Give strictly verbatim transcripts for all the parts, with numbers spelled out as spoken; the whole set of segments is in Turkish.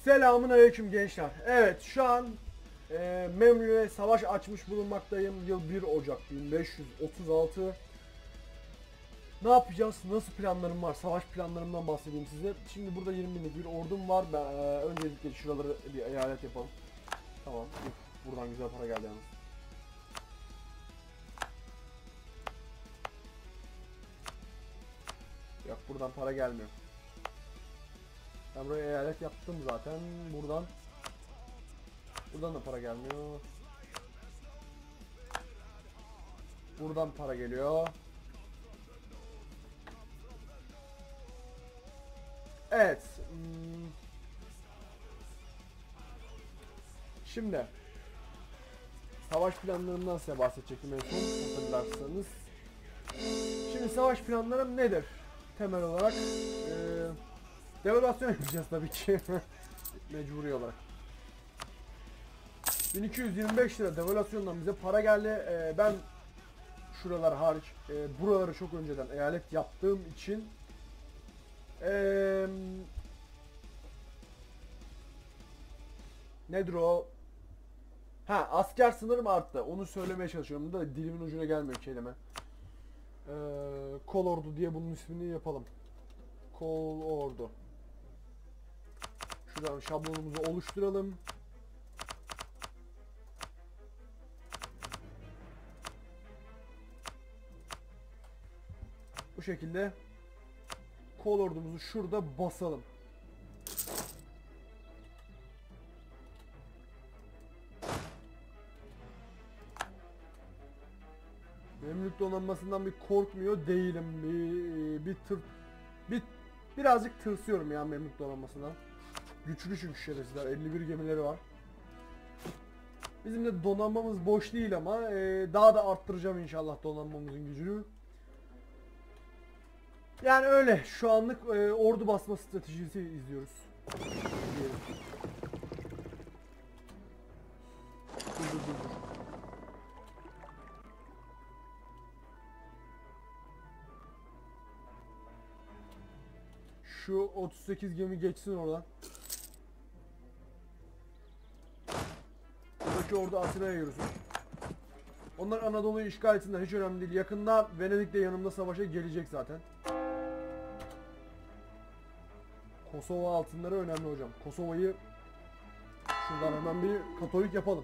Selamun aleyküm gençler. Evet şu an e, Memlük'e savaş açmış bulunmaktayım. Yıl bir Ocak bin beş yüz otuz altı. Ne yapacağız? Nasıl planlarım var? Savaş planlarımdan bahsedeyim size. Şimdi burada yirmi binlik bir ordum var. Ben, e, öncelikle şuraları bir eyalet yapalım. Tamam. Uf, buradan güzel para geldi yalnız. Yok, buradan para gelmiyor. Ben buraya eyalet yaptım zaten. Buradan Buradan da para gelmiyor. Buradan para geliyor. Evet. Hmm. Şimdi savaş planlarından size bahsedecektim en son, hatırlarsanız. Şimdi savaş planlarım nedir? Temel olarak e, devalüasyon yapacağız tabii ki. Mecburi olarak. bin iki yüz yirmi beş lira devalüasyondan bize para geldi. E, ben şuralar hariç e, buraları çok önceden eyalet yaptığım için e, nedir o? Ha, asker sınırım arttı. Onu söylemeye çalışıyorum da dilimin ucuna gelmiyor kelime. Ee, Kol Ordu diye bunun ismini yapalım. Kol Ordu. Şuradan şablonumuzu oluşturalım. Bu şekilde Kol Ordumuzu şurada basalım. Memlük donanmasından bir korkmuyor değilim. Bir, bir tır bir birazcık tırsıyorum ya Memlük donanmasından. Güçlü çünkü şerefsizler. elli bir gemileri var. Bizim de donanmamız boş değil ama e, daha da arttıracağım inşallah donanmamızın gücünü. Yani öyle. Şu anlık e, ordu basma stratejisi izliyoruz. Diyelim. Dur dur dur dur. Şu otuz sekiz gemi geçsin oradan. Buradaki ordu Atina'ya yürüsün. Onlar Anadolu'yu işgal etsinler, hiç önemli değil. Yakında Venedik de yanımda savaşa gelecek zaten. Kosova altınları önemli hocam. Kosova'yı şuradan hemen bir Katolik yapalım.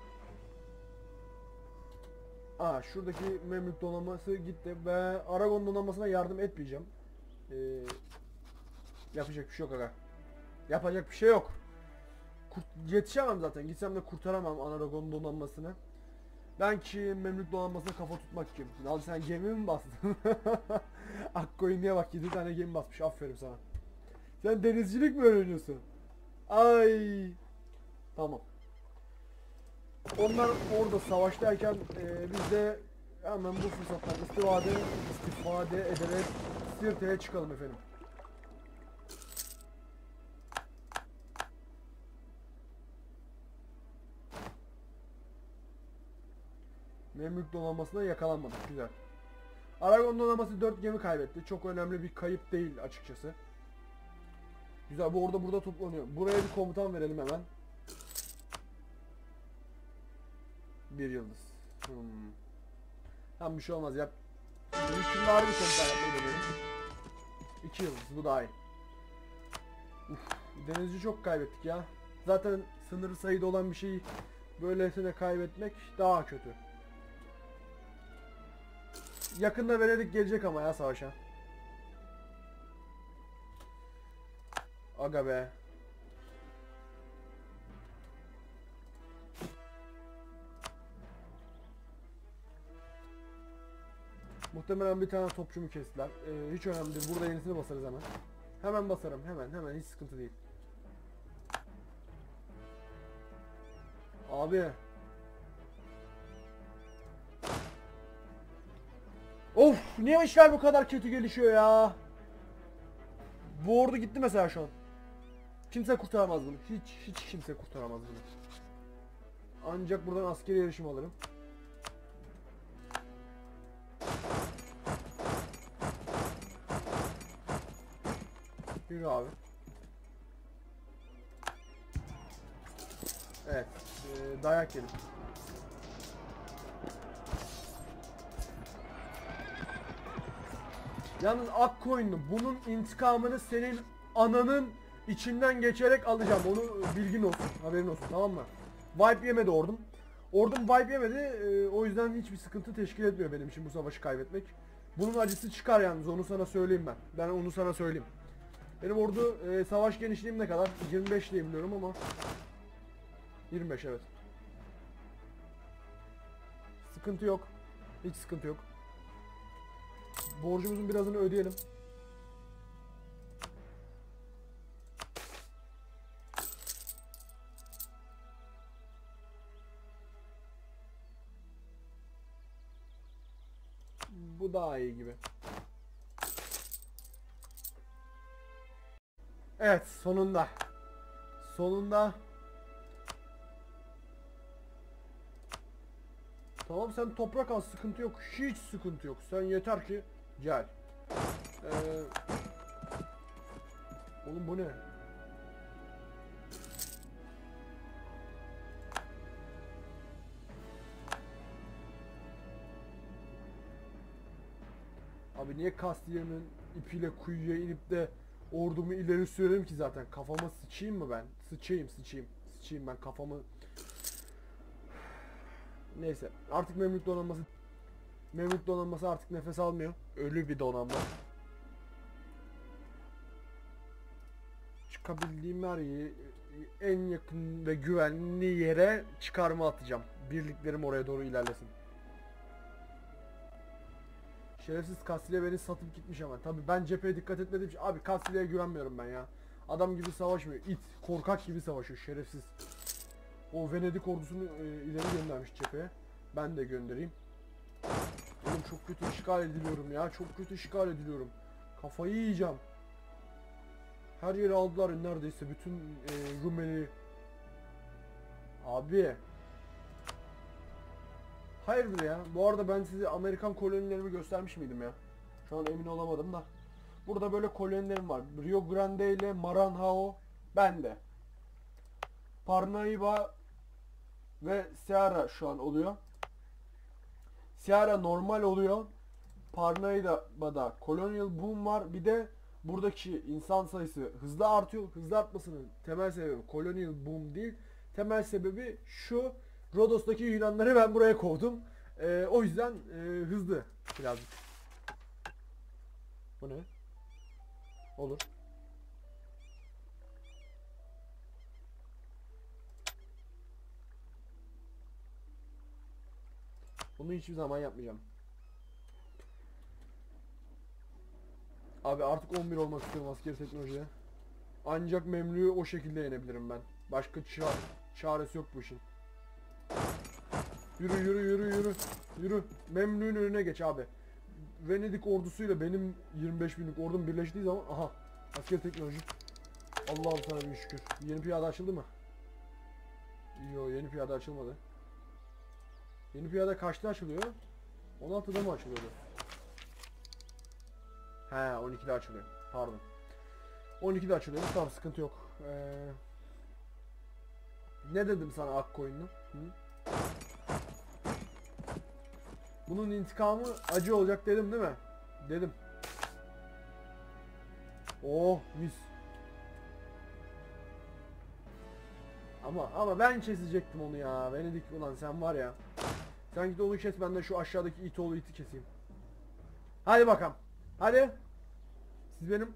Aa, şuradaki Memlük donanması gitti ve Aragon donanmasına yardım etmeyeceğim. Ee, yapacak bir şey yok aga. Yapacak bir şey yok. Kurt yetişemem zaten. Gitsem de kurtaramam Aragon donanmasını. Ben ki Memlük donanmasına kafa tutmak kim? Abi sen gemi mi bastın? Akkoyunlu'ya bak, yedi tane gemi basmış. Aferin sana. Sen denizcilik mi öğreniyorsun? Ay. Tamam. Onlar orada savaştayken e, biz de hemen bu fırsattan istifade, istifade ederek Sirte'ye çıkalım efendim. Memlük donanmasına yakalanmadık. Güzel. Aragon donanması dört gemi kaybetti. Çok önemli bir kayıp değil açıkçası. Güzel, bu orada burada toplanıyor. Buraya bir komutan verelim hemen. Bir yıldız. Hmm. Tam bir şey olmaz yap. Hükümdarı bir komutan yapmayı deneyelim. İki yıldız, bu daha iyi. Uf, denizci çok kaybettik ya. Zaten sınırlı sayıda olan bir şeyi böylesine kaybetmek daha kötü. Yakında Venedik gelecek ama ya savaşa. Aga be. Muhtemelen bir tane topçumu kestiler. Ee, hiç önemli değil. Burada yenisini basarız hemen. Hemen basarım. Hemen hemen. Hiç sıkıntı değil. Abi. Of, niye işler bu kadar kötü gelişiyor ya? Bu ordu gitti mesela şu an. Kimse kurtaramaz bunu. Hiç hiç kimse kurtaramaz bunu. Ancak buradan askeri yarışım alırım. Yürü abi. Evet. E, dayak yedim. Yalnız Akkoyunlu, bunun intikamını senin ananın içinden geçerek alacağım. Onu bilgin olsun, haberin olsun, tamam mı? Wipe yemedi ordum. Ordum wipe yemedi. E, o yüzden hiçbir sıkıntı teşkil etmiyor benim için bu savaşı kaybetmek. Bunun acısı çıkar yalnız, onu sana söyleyeyim ben. Ben onu sana söyleyeyim. Benim ordu e, savaş genişliğim ne kadar? yirmi beş diye biliyorum ama yirmi beş, evet. Sıkıntı yok. Hiç sıkıntı yok. Borcumuzun birazını ödeyelim. Bu daha iyi gibi. Evet, sonunda. Sonunda. Tamam, sen toprak al, sıkıntı yok. Hiç sıkıntı yok. Sen yeter ki gel. Ee, oğlum bu ne? Abi niye Kastilya'nın ipiyle kuyuya inip de ordumu ileri sürerim ki zaten? Kafama sıçayım mı ben? Sıçayım, sıçayım. Sıçayım ben kafamı. Neyse, artık Memlük donanması Memlük donanması artık nefes almıyor. Ölü bir donanma. Çıkabildiğim her yeri, en yakın ve güvenli yere çıkarma atacağım. Birliklerim oraya doğru ilerlesin. Şerefsiz Kastilya beni satıp gitmiş ama. Tabi ben cepheye dikkat etmediğim için. Abi Kastilya'ya güvenmiyorum ben ya. Adam gibi savaşmıyor. İt, korkak gibi savaşıyor şerefsiz. O Venedik ordusunu e, ileri göndermiş cepheye. Ben de göndereyim. Oğlum çok kötü işgal ediliyorum ya. Çok kötü işgal ediliyorum. Kafayı yiyeceğim. Her yeri aldılar neredeyse. Bütün e, Rumeli. Abi. Hayırdır ya. Bu arada ben size Amerikan kolonilerimi göstermiş miydim ya? Şu an emin olamadım da. Burada böyle kolonilerim var. Rio Grande ile Maranhão bende. Parnaíba ve Ceará şu an oluyor. Ceará normal oluyor. Parnaíba'da Colonial Boom var. Bir de buradaki insan sayısı hızla artıyor. Hızlı artmasının temel sebebi Colonial Boom değil. Temel sebebi şu. Rodos'taki Yunanları ben buraya kovdum. Ee, o yüzden e, hızlı birazcık. Bu ne? Olur. Bunu hiçbir zaman yapmayacağım. Abi artık on bir olmak istiyorum askeri teknolojide. Ancak Memlü'yü o şekilde yenebilirim ben. Başka ça çaresi yok bu işin. Yürü yürü yürü yürü. Yürü. Memlü'nün önüne geç abi. Venedik ordusuyla benim yirmi beş binlik ordum birleştiği zaman aha askeri teknoloji. Allah'ım sana bir şükür. Yeni piyade açıldı mı? Yo, yeni piyade açılmadı. Yeni piyade kaçta açılıyor? on altıda mı açılıyordu? He, on ikide açılıyor. Pardon. on ikide açılıyor. Tamam, sıkıntı yok. Ee, ne dedim sana Akkoyunlu? Hı? Bunun intikamı acı olacak dedim değil mi? Dedim. Oh mis. Ama ama ben kesecektim onu ya. Venedik ulan sen var ya. Sen git onu kes, ben de şu aşağıdaki it oğlu iti keseyim. Hadi bakalım. Hadi. Siz benim...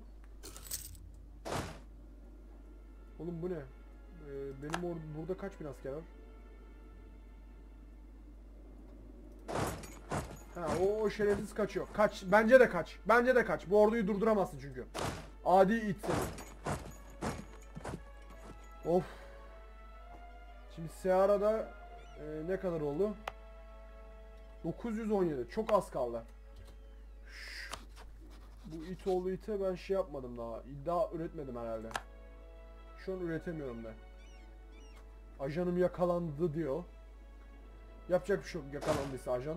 Oğlum bu ne? Ee, benim or burada kaç bin asker var? Ha, o, o şerefsiz kaçıyor. Kaç. Bence de kaç. Bence de kaç. Bu orduyu durduramazsın çünkü. Adi it seni. Of. Şimdi Ceara'da e, ne kadar oldu? dokuz yüz on yedi. Çok az kaldı. Şş, bu it oğlu ite ben şey yapmadım daha. İddia üretmedim herhalde. Şu an üretemiyorum da. Ajanım yakalandı diyor. Yapacak bir şey yok yakalandıysa ajan.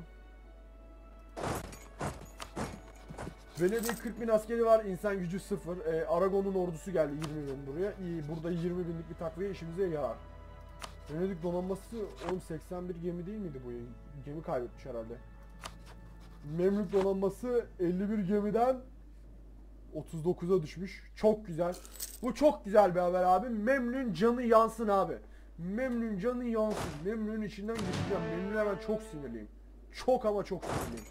Venedik'in kırk bin askeri var, insan gücü sıfır. E, Aragon'un ordusu geldi yirmi bin buraya. İyi, burada yirmi binlik bir takviye işimize yarar. Venedik donanması oğlum seksen bir gemi değil miydi bu? Gemi kaybetmiş herhalde. Memlük donanması elli bir gemiden otuz dokuza düşmüş. Çok güzel. Bu çok güzel bir haber abi. Memnun canı yansın abi. Memnun canı yansın. Memnun'un içinden geçeceğim. Memnun'a ben çok sinirliyim. Çok ama çok sinirliyim.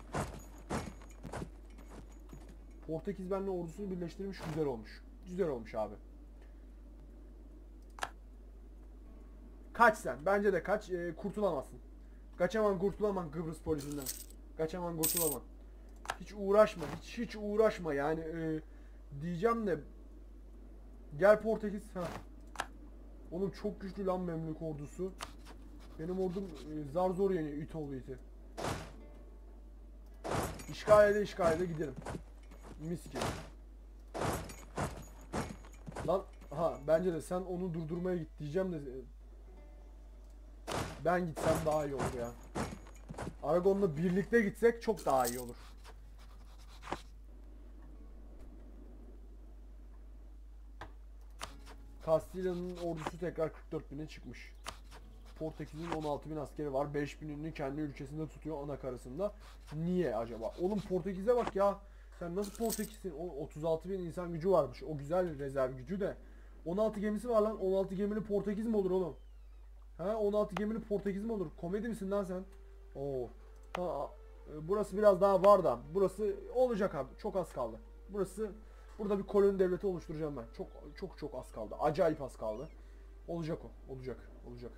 Portekiz benimle ordusunu birleştirmiş. Güzel olmuş. Güzel olmuş abi. Kaç sen. Bence de kaç. E, kurtulamazsın. Kaçaman kurtulaman Kıbrıs polisinden. Kaçaman kurtulaman. Hiç uğraşma. Hiç hiç uğraşma yani. E, diyeceğim de. Gel Portekiz. Heh. Oğlum çok güçlü lan Memlük ordusu. Benim ordum e, zar zor yeniyor it oğlu iti. İşgal ede işgal ede gidelim. Mis gibi. Lan ha bence de sen onu durdurmaya git diyeceğim de ben gitsem daha iyi olur ya. Aragon'la birlikte gitsek çok daha iyi olur. Kastilya'nın ordusu tekrar kırk dört bine çıkmış. Portekiz'in on altı bin askeri var. beş binini kendi ülkesinde tutuyor ana karasında. Niye acaba? Oğlum Portekiz'e bak ya. Sen nasıl Portekiz'sin? O otuz altı bin insan gücü varmış. O güzel rezerv gücü de. on altı gemisi var lan. on altı gemili Portekiz mi olur oğlum? Ha on altı gemili Portekiz mi olur? Komedi misin lan sen? Oo. Ha, burası biraz daha var da. Burası olacak abi. Çok az kaldı. Burası burada bir koloni devleti oluşturacağım ben. Çok çok çok az kaldı. Acayip az kaldı. Olacak o. Olacak. Olacak.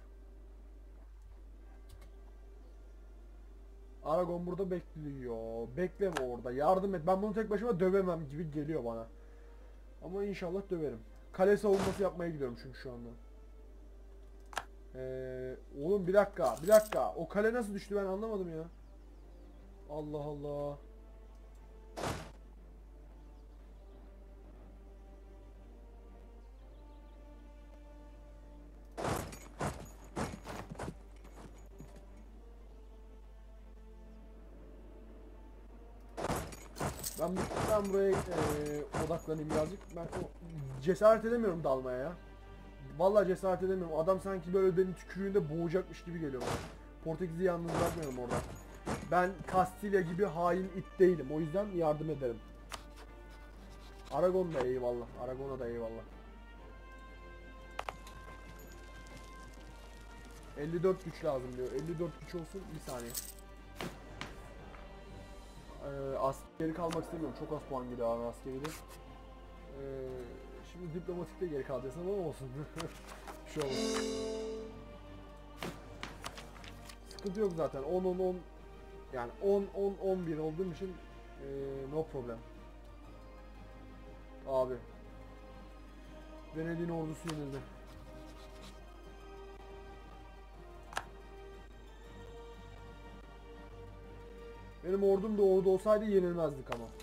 Aragon burada bekliyor. Bekleme orada. Yardım et. Ben bunu tek başıma dövemem gibi geliyor bana. Ama inşallah döverim. Kale savunması yapmaya gidiyorum çünkü şu anda. Ee, oğlum bir dakika. Bir dakika. O kale nasıl düştü ben anlamadım ya. Allah Allah. Ben, ben buraya e, odaklanayım birazcık. Ben o, cesaret edemiyorum dalmaya ya. Vallahi cesaret edemiyorum. Adam sanki böyle beni tükürüğünde boğacakmış gibi geliyor bana. Portekiz'i yalnız bırakmıyorum orada. Ben Kastilya gibi hain it değilim. O yüzden yardım ederim. Aragon da eyvallah. Aragon'a da eyvallah. elli dört güç lazım diyor. elli dört güç olsun. Bir saniye. Ee, askeri kalmak istemiyorum. Çok az puan geliyor abi askeride. Ee, şimdi diplomatikte geri kalacağız ama olsun. Bir şey olmaz. Sıkıntı yok zaten. on on on yani on on on bir olduğum için ee, no problem. Abi. Venedik'in ordusu yenildi. Benim ordum da orada olsaydı yenilmezdik ama.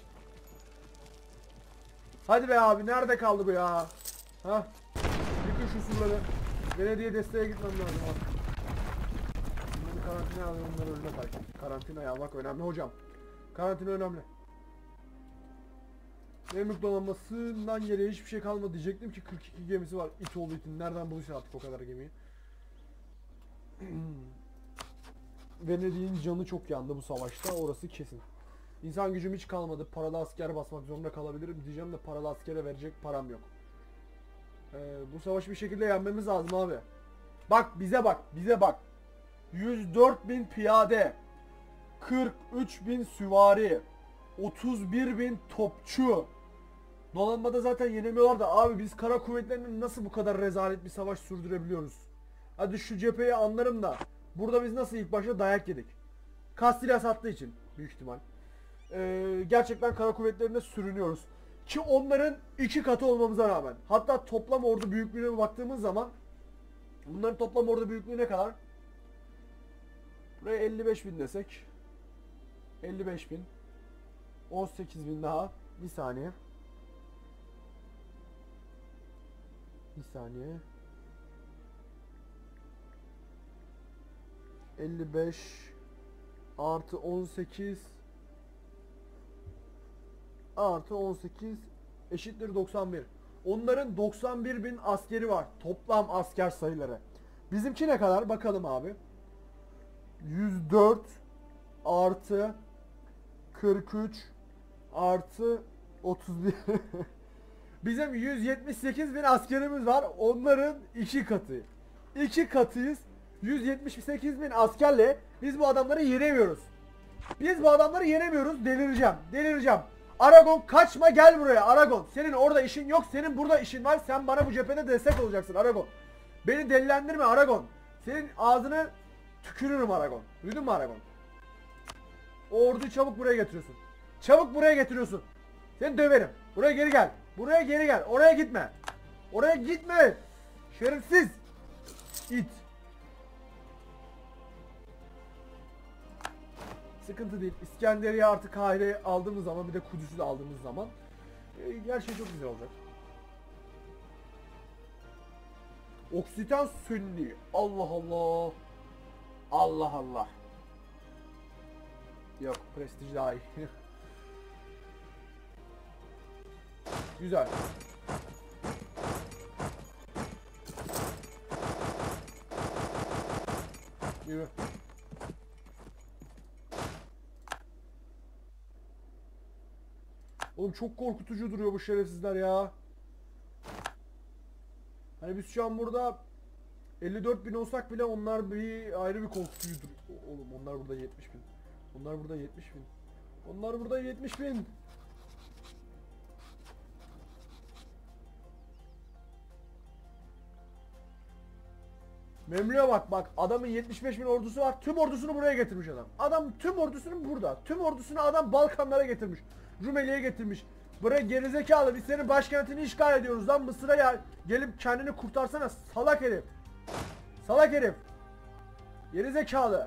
Hadi be abi nerede kaldı bu ya? Ha? Yıkın şu surları. Venedik'e desteğe gitmem lazım abi. Bunları karantinaya alıyorum onları önüne kay. Karantinaya almak önemli hocam. Karantina önemli. Memlük donanmasından geriye hiçbir şey kalmadı diyecektim ki kırk iki gemisi var. İt oğlu itin. Nereden buluşun artık o kadar gemiyi? Venedik'in canı çok yandı bu savaşta. Orası kesin. İnsan gücüm hiç kalmadı. Paralı asker basmak zorunda kalabilirim diyeceğim de paralı askere verecek param yok. Ee, bu savaşı bir şekilde yenmemiz lazım abi. Bak bize bak. Bize bak. yüz dört bin piyade. kırk üç bin süvari. otuz bir bin topçu. Donanmada zaten yenemiyorlar da abi biz kara kuvvetlerinin nasıl bu kadar rezalet bir savaş sürdürebiliyoruz? Hadi şu cepheyi anlarım da burada biz nasıl ilk başta dayak yedik? Kastilya sattığı için büyük ihtimal. Ee, gerçekten kara kuvvetlerine sürünüyoruz. Ki onların iki katı olmamıza rağmen. Hatta toplam ordu büyüklüğüne baktığımız zaman bunların toplam ordu büyüklüğü ne kadar? Buraya elli beş bin desek. elli beş bin. on sekiz bin daha. Bir saniye. Bir saniye. elli beş artı on sekiz artı on sekiz eşittir doksan bir. Onların doksan bir bin askeri var. Toplam asker sayıları. Bizimki ne kadar? Bakalım abi. yüz dört artı kırk üç artı otuz bir. Bizim yüz yetmiş sekiz bin askerimiz var. Onların iki katı. İki katıyız. yüz yetmiş sekiz bin askerle biz bu adamları yenemiyoruz. Biz bu adamları yenemiyoruz. Delireceğim. Delireceğim. Aragon kaçma, gel buraya Aragon. Senin orada işin yok. Senin burada işin var. Sen bana bu cephede destek olacaksın Aragon. Beni delilendirme Aragon. Senin ağzını tükürürüm Aragon. Duydun mu Aragon? O orduyu çabuk buraya getiriyorsun. Çabuk buraya getiriyorsun. Seni döverim. Buraya geri gel. Buraya geri gel. Oraya gitme. Oraya gitme. Şerefsiz. İt. Sıkıntı değil. İskenderiye artık Kahire'yi aldığımız zaman, bir de Kudüs'ü de aldığımız zaman e, her şey çok güzel olacak. Oksijen Sünni. Allah Allah. Allah Allah. Yok, prestij daha iyi. Güzel. Yürü. Oğlum çok korkutucu duruyor bu şerefsizler ya. Hani biz şu an burada elli dört bin olsak bile onlar bir ayrı bir korkutucu duruyor. Oğlum onlar burada yetmiş bin. Onlar burada yetmiş bin. Onlar burada yetmiş bin. Memlü'ye bak bak, adamın yetmiş beş bin ordusu var. Tüm ordusunu buraya getirmiş adam. Adam tüm ordusunu burada. Tüm ordusunu adam Balkanlara getirmiş. Rumeli'ye getirmiş. Buraya gerizekalı, biz senin başkentini işgal ediyoruz lan, Mısır'a ya gelip kendini kurtarsana salak herif. Salak herif. Gerizekalı.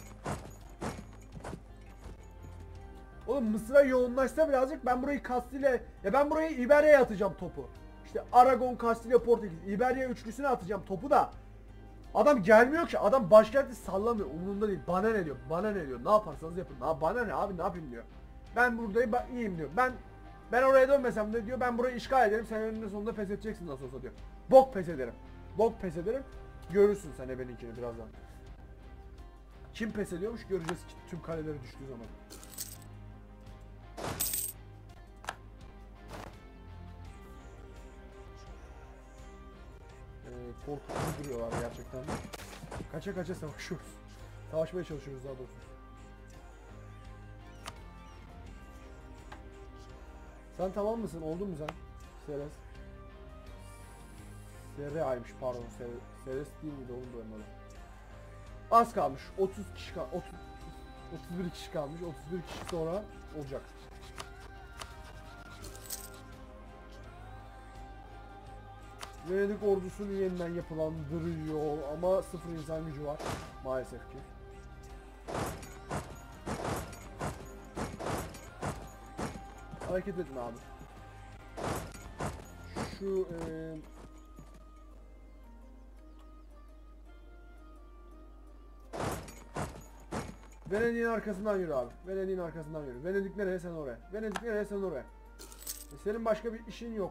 Oğlum Mısır'a yoğunlaşsa birazcık, ben burayı Kastilya, ya ben burayı İberya'ya atacağım topu. İşte Aragon, Kastilya, Portekiz, İberya üçlüsüne atacağım topu da. Adam gelmiyor ki, adam başkenti sallamıyor, umurunda değil. Bana ne diyor, bana ne diyor, ne yaparsanız yapın. Ha, bana ne abi, ne yapayım diyor. Ben buradayım, ben iyiyim diyor. Ben ben oraya dönmesem de diyor, ben burayı işgal ederim, sen önünde sonunda pes edeceksin nasıl olsa diyor. Bok pes ederim. Bok pes ederim. Görürsün sen ebeninkini birazdan. Kim pes ediyormuş göreceğiz ki tüm kaleleri düştüğü zaman. Ee, korkutucu duruyorlar gerçekten. Kaça kaça savaşıyoruz. Savaşmaya çalışıyoruz daha doğrusu. Sen tamam mısın? Oldun mu sen? Seres. Sereaymış pardon. Seres değil miydi oğlum böyle böyle. Az kalmış. otuz kişi kal otuz otuz bir kişi kalmış. otuz bir kişi sonra olacak. Venedik ordusunu yeniden yapılandırıyor ama sıfır insan gücü var maalesef ki. Hareket etme abi. Şu ee... Venedik'in arkasından yürü abi. Venedik'in arkasından yürü. Venedik nereye, sen oraya. Venedik nereye, sen oraya. E senin başka bir işin yok.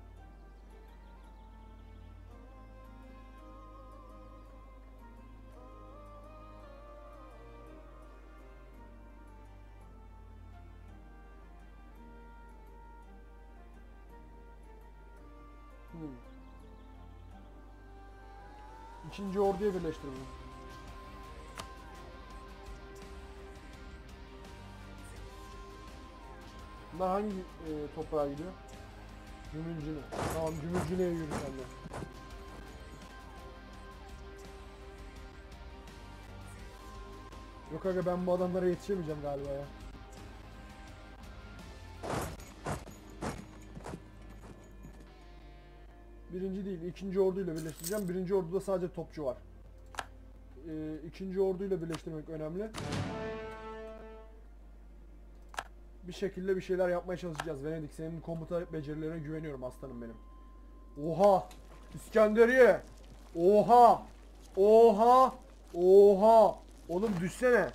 Hmm. İkinci orduya birleştir bunu. Bunlar hangi e, toprağa gidiyor? Gümülcine. Tamam, Gümülcine'ye yürü sen de. Yok aga, ben bu adamlara yetişemeyeceğim galiba ya. Birinci değil, ikinci orduyla birleştireceğim. Birinci orduda sadece topçu var. Ee, ikinci orduyla birleştirmek önemli. Bir şekilde bir şeyler yapmaya çalışacağız. Venedik, senin komuta becerilerine güveniyorum aslanım benim. Oha! İskenderiye! Oha! Oha! Oha! Oğlum düşsene.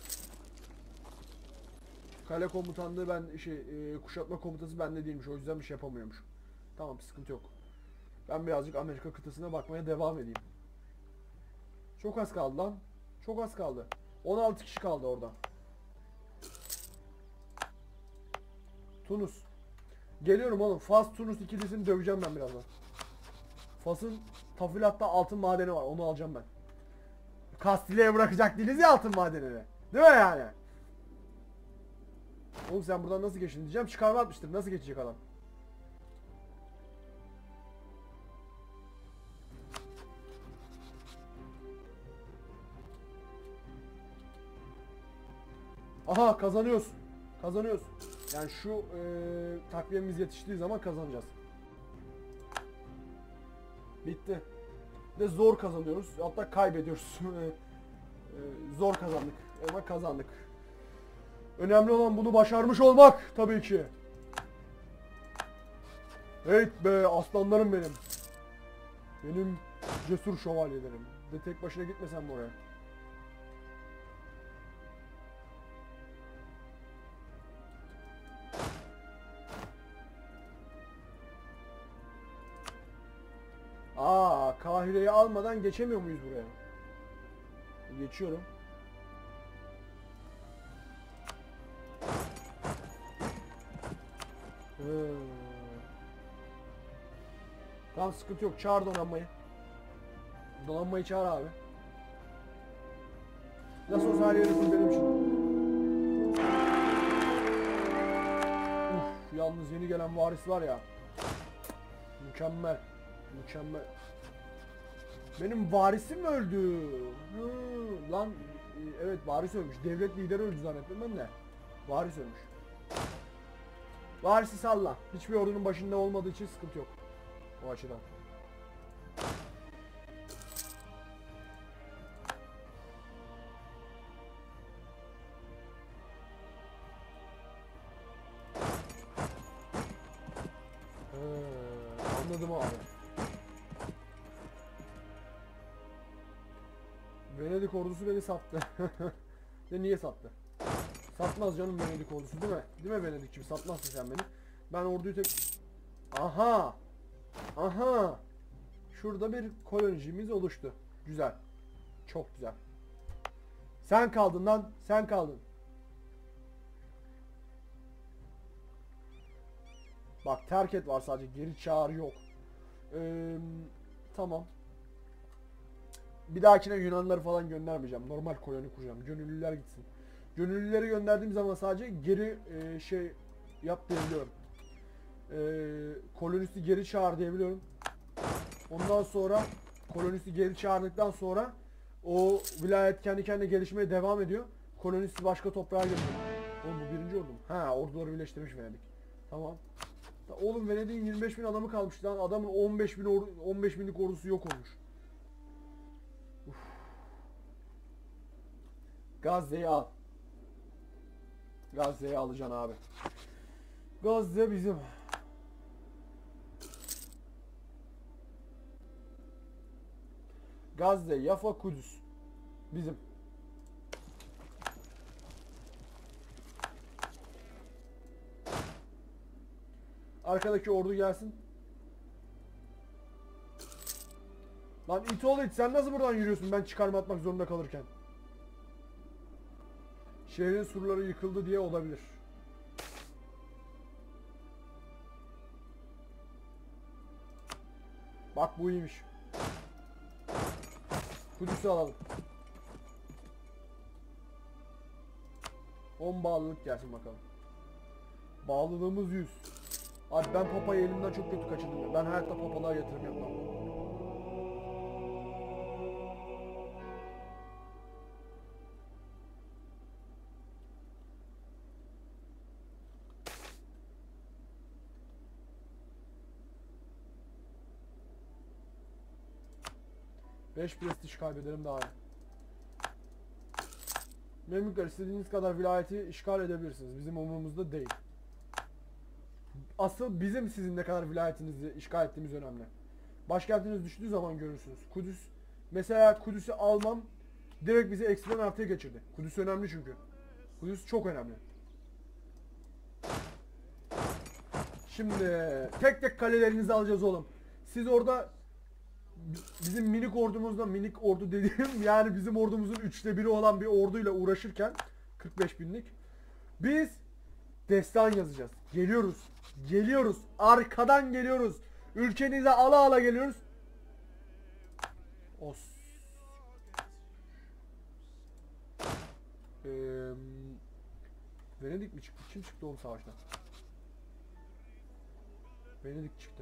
Kale komutanlığı ben şey e, kuşatma komutası bende değilmiş, o yüzden bir şey yapamıyormuş. Tamam, sıkıntı yok. Ben birazcık Amerika kıtasına bakmaya devam edeyim. Çok az kaldı lan. Çok az kaldı. on altı kişi kaldı orada. Tunus. Geliyorum oğlum. Fas Tunus ikilisini döveceğim ben birazdan. Fas'ın Tafilat'ta altın madeni var. Onu alacağım ben. Kastilya'ya bırakacak değiliz ya altın madenini. Değil mi yani? Oğlum sen buradan nasıl geçtin diyeceğim. Çıkarma atmıştır. Nasıl geçecek adam? Aha kazanıyoruz. Kazanıyoruz. Yani şu e, takviyemiz yetiştiği zaman kazanacağız. Bitti. Ve zor kazanıyoruz. Hatta kaybediyoruz. e, zor kazandık. Ama kazandık. Önemli olan bunu başarmış olmak tabii ki. Hey be aslanlarım benim. Benim cesur şövalyelerim. De tek başına gitmesem mi oraya? Aa, Kahire'yi almadan geçemiyor muyuz buraya? Geçiyorum. Hmm. Tamam sıkıntı yok. Çağır donanmayı. Donanmayı çağır abi. Nasıl olsa her yerisi benim için. Uf, yalnız yeni gelen varis var ya. Mükemmel. Mükemmel. Benim varisim öldü. Hı, lan evet varis ölmüş. Devlet lideri öldü zannettim ben de. Varis ölmüş. Varisi salla. Hiçbir ordunun başında olmadığı için sıkıntı yok. O açıdan. He, anladım abi. Venedik ordusu beni sattı. De niye sattı? Satmaz canım Venedik ordusu değil mi? Değil mi Venedikçim? Satmazsın sen beni. Ben orduyu tek... Aha! Aha! Şurada bir kolonicimiz oluştu. Güzel. Çok güzel. Sen kaldın lan. Sen kaldın. Bak terk et var sadece. Geri çağır yok. Ee, tamam. Bir dahakine Yunanları falan göndermeyeceğim. Normal koloni kuracağım. Gönüllüler gitsin. Gönüllüleri gönderdiğim zaman sadece geri e, şey yap diyebiliyorum. E, kolonisti geri çağır diyebiliyorum. Ondan sonra kolonisti geri çağırdıktan sonra o vilayet kendi kendine gelişmeye devam ediyor. Kolonisti başka toprağa götürüyor. Oğlum bu birinci ordu mu? Ha orduları birleştirmiş Venedik. Tamam. Oğlum Venedik'in yirmi beş bin adamı kalmış lan. Adamın on beş bin ordu, on beş binlik ordusu yok olmuş. Uf. Gazze'yi al. Gazze'yi alacaksın abi. Gazze bizim. Gazze, Yafa, Kudüs. Bizim. Arkadaki ordu gelsin. Lan it oğlu it, sen nasıl buradan yürüyorsun ben çıkarma atmak zorunda kalırken? Şehrin surları yıkıldı diye olabilir. Bak bu iyiymiş. Kudüs'ü alalım. on bağlılık gelsin bakalım. Bağlılığımız yüz. Abi ben papayı elimden çok kötü kaçırdım ya. Ben hayatta papalığa yatırım yapmam. beş prestij kaybederim daha iyi. Memlükler istediğiniz kadar vilayeti işgal edebilirsiniz. Bizim umurumuzda değil. Asıl bizim sizin ne kadar vilayetinizi işgal ettiğimiz önemli. Başkentiniz düştüğü zaman görürsünüz. Kudüs. Mesela Kudüs'ü almam direkt bizi eksiden artıya geçirdi. Kudüs önemli çünkü. Kudüs çok önemli. Şimdi tek tek kalelerinizi alacağız oğlum. Siz orada bizim minik ordumuzda, minik ordu dediğim yani bizim ordumuzun üçte biri olan bir orduyla uğraşırken kırk beş binlik biz destan yazacağız. Geliyoruz. Geliyoruz. Arkadan geliyoruz. Ülkenize ala ala geliyoruz. Os. Ee, Venedik mi çıktı? Kim çıktı oğlum savaştan? Venedik çıktı.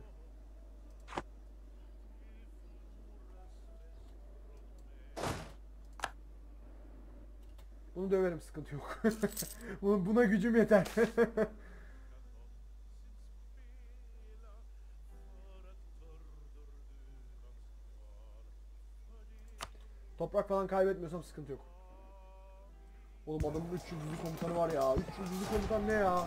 Bunu döverim, sıkıntı yok. Buna gücüm yeter. Toprak falan kaybetmiyorsam sıkıntı yok. Oğlum adamın üç yıldızlı komutanı var ya. üç yıldızlı komutan ne ya?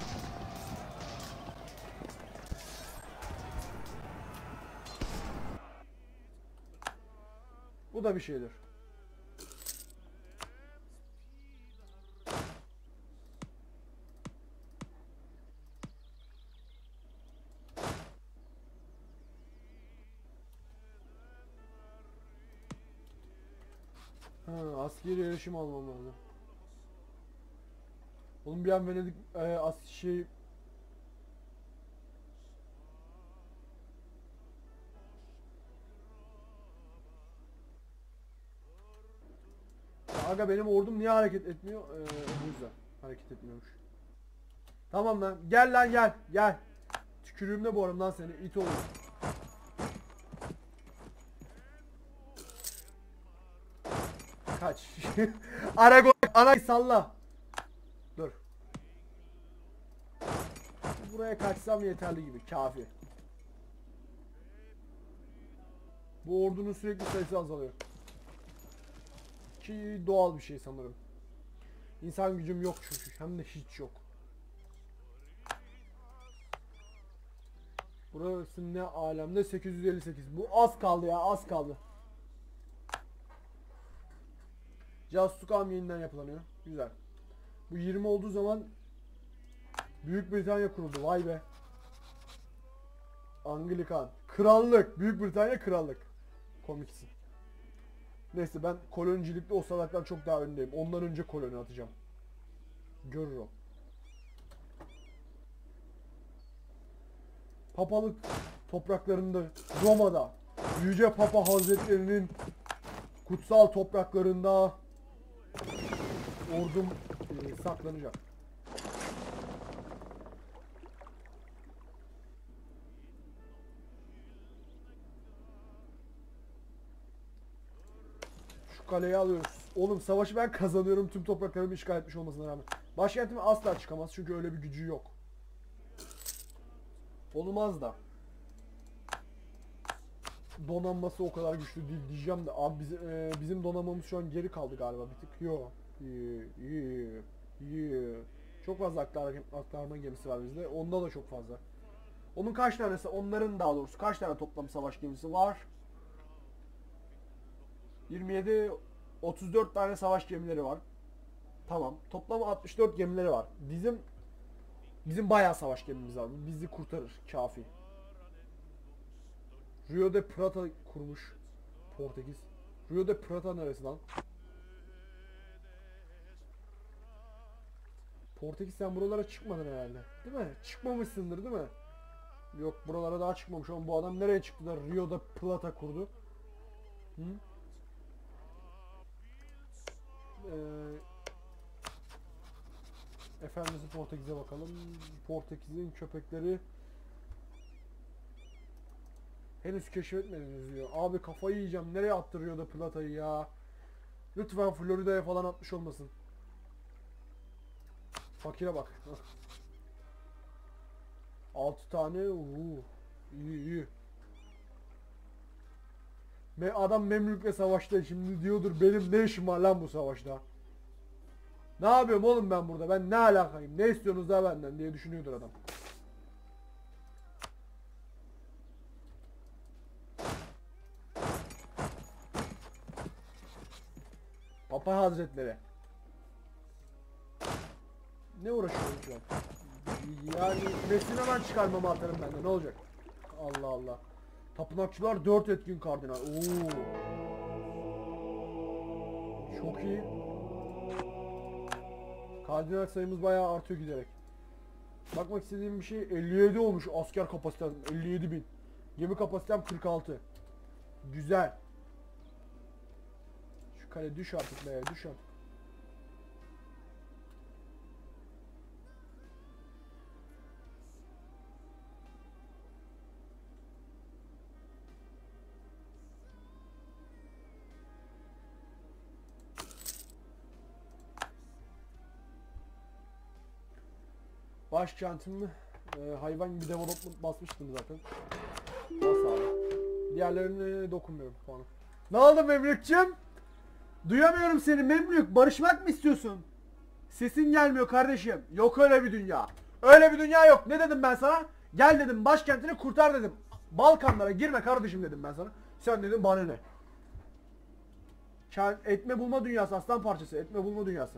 Bu da bir şeydir. Ha, askeri yarışım almam lazım. Oğlum bir an Venedik e, as şey ya aga benim ordum niye hareket etmiyor? Ee, bu yüzden hareket etmiyormuş. Tamam lan, gel lan gel gel. Tükürüğümde boğarım lan seni, it olur. Kaç. Aragon anayı salla. Dur. Buraya kaçsam yeterli gibi, kafi. Bu ordunun sürekli sayısı azalıyor. Ki doğal bir şey sanırım. İnsan gücüm yok çünkü, hem de hiç yok. Burası ne alemde? sekiz yüz elli sekiz. Bu az kaldı ya, az kaldı. Casusluğum yeniden yapılanıyor. Güzel. Bu yirmi olduğu zaman Büyük Britanya kuruldu. Vay be. Anglikan. Krallık. Büyük Britanya krallık. Komiksin. Neyse ben kolonicilikte o salaklar çok daha öndeyim. Ondan önce koloni atacağım. Görür o. Papalık topraklarında, Roma'da, Yüce Papa Hazretlerinin kutsal topraklarında ordum e, saklanacak. Şu kaleyi alıyoruz. Oğlum savaşı ben kazanıyorum tüm topraklarımı işgal etmiş olmasına rağmen. Başkentime asla çıkamaz çünkü öyle bir gücü yok. Olmaz da. Donanması o kadar güçlü değil diyeceğim de abi bizim, e, bizim donanmamız şu an geri kaldı galiba bir tık. Yo. İyi, iyi, iyi. Çok fazla aktar, aktarma gemisi var bizde. Onda da çok fazla. Onun kaç tanesi, onların daha doğrusu kaç tane toplam savaş gemisi var? yirmi yedi, otuz dört tane savaş gemileri var. Tamam. Toplam altmış dört gemileri var. Bizim bizim bayağı savaş gemimiz var. Bizi kurtarır. Kafi. Rio de Prata kurmuş Portekiz. Rio de Prata neresi lan? Portekiz sen buralara çıkmadın herhalde. Değil mi? Çıkmamışsındır değil mi? Yok buralara daha çıkmamış. Ama bu adam nereye çıktı da Rio de Plata kurdu? Hı? Ee, Efendisi Portekiz'e bakalım. Portekiz'in köpekleri henüz keşfetmediniz diyor. Abi kafayı yiyeceğim. Nereye attırıyor da Plata'yı ya? Lütfen Florida'ya falan atmış olmasın. Fakire bak. altı tane. Uuu. İyi iyi. Me adam Memlük'le savaşta şimdi diyordur benim ne işim var lan bu savaşta. Ne yapıyorum oğlum ben burada? Ben ne alakayım? Ne istiyorsunuz da benden diye düşünüyordur adam. Papa Hazretleri. Ne uğraşıyorum şu an? Yani Messi'ni hemen çıkarmamı atarım ben de. Ne olacak? Allah Allah. Tapınakçılar dört etkin kardinal. Oo. Çok iyi. Kardinal sayımız bayağı artıyor giderek. Bakmak istediğim bir şey, elli yedi olmuş asker kapasitem, elli yedi bin. Gemi kapasitem kırk altı. Güzel. Şu kale düş artık be, düş artık. Başkentimi e, hayvan gibi development basmıştım zaten. Bas abi. Diğerlerine dokunmuyorum falan. Ne oldu Memlükçüm? Duyamıyorum seni Memlük. Barışmak mı istiyorsun? Sesin gelmiyor kardeşim. Yok öyle bir dünya. Öyle bir dünya yok. Ne dedim ben sana? Gel dedim, başkentini kurtar dedim. Balkanlara girme kardeşim dedim ben sana. Sen dedin bana ne? Etme bulma dünyası, aslan parçası. Etme bulma dünyası.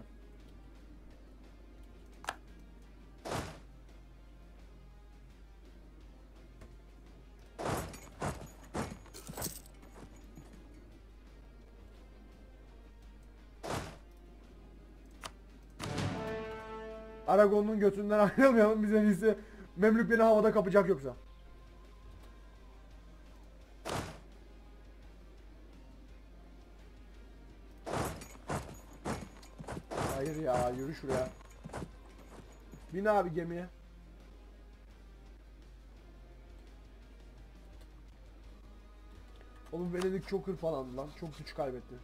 Aragon'un götünden ayrılmayalım, biz en iyisi. Memlük beni havada kapacak yoksa. Hayır ya, yürü şuraya. Bin abi gemiye. Oğlum Venedik çok hırpalandı lan. Çok güç kaybetti.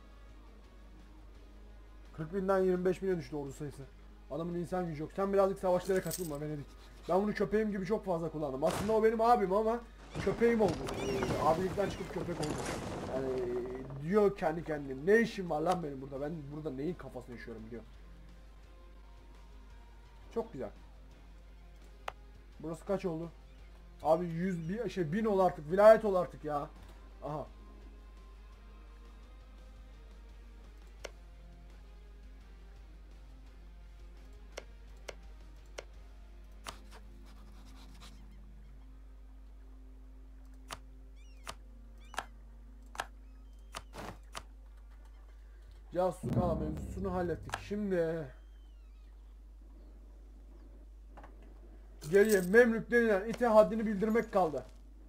kırk binden yirmi beş bine düştü ordu sayısı. Adamın insan gücü yok. Sen birazcık savaşlara katılma Venedik. Ben bunu köpeğim gibi çok fazla kullandım. Aslında o benim abim ama köpeğim oldu. Ee, abilikten çıkıp köpek oldu. Yani diyor kendi kendine, ne işim var lan benim burada? Ben burada neyin kafasını yaşıyorum diyor. Çok güzel. Burası kaç oldu? Abi yüz bir şey bin ol artık. Vilayet ol artık ya. Aha. Casusluk ağ mevzusunu hallettik. Şimdi geriye Memlük denilen ite haddini bildirmek kaldı.